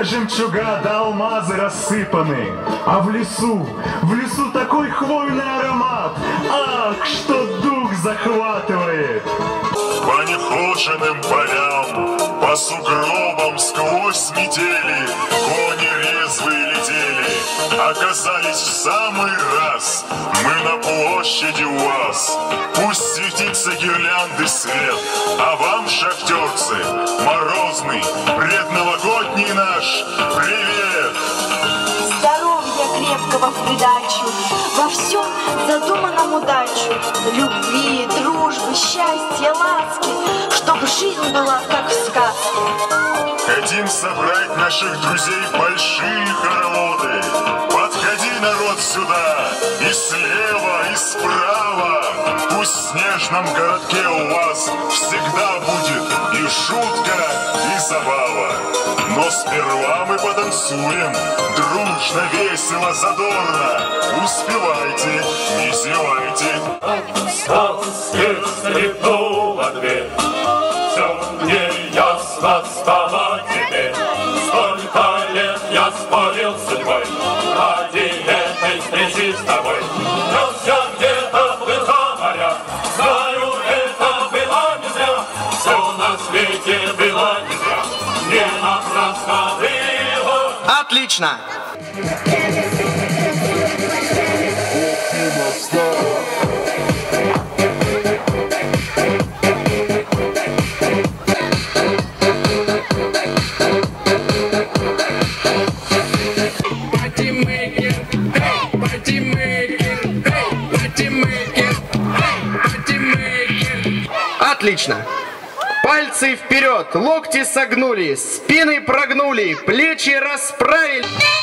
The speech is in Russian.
Будто жемчуга да алмазы рассыпаны. А в лесу такой хвойный аромат. Ах, что дух захватывает. По нехоженным полям, по сугробам сквозь метели кони резвые летели. Оказались в самый раз мы на площади у вас. Пусть светится гирлянды свет, а вам, шахтерцы, морозный, предновогодний наш привет! Здоровья крепкого в придачу, во всем задуманном удачу, любви, дружбы, счастья, ласки, чтоб жизнь была как в сказке. Хотим собрать наших друзей большие хороводы. Подходи, народ, сюда, и слева, и справа. Пусть в снежном городке у вас всегда будет и шутка, и забава. Но сперва мы потанцуем, дружно, весело, задорно. Успевайте, не зевайте. Сказки скрипнула дверь, все мне ясно стало теперь. Сколько лет я спорил с судьбой ради этой встречи с тобой. Нес я где-то вплыл за моря, знаю, это было не зря. Все на свете было не зря, не напрасно было. Отлично! Отлично! Пальцы вперед, локти согнули, спины прогнули, плечи расправили.